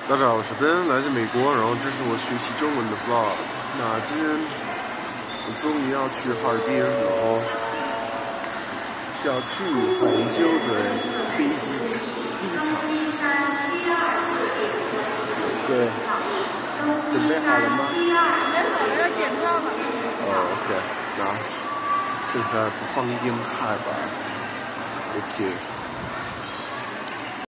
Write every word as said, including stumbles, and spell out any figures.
大家好，我是 Ben， 来自美国，然后这是我学习中文的 vlog。那今天我终于要去哈尔滨，然后是要去杭州的飞机场机场。对，准备好了吗？ 准备好了，要检票了。 哦 ，OK， 那剩下不放音拍吧 ，OK。